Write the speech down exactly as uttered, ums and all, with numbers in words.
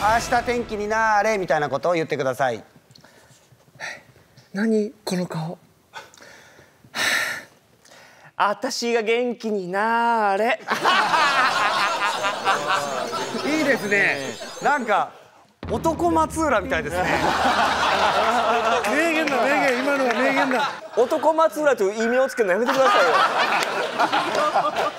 明日天気になーれみたいなことを言ってください。 何この顔。あたしが元気になーれ。 いいですね。なんか男松浦みたいですね。 名言だ名言、今のは名言だ。 男松浦という異名をつけるのやめてくださいよ。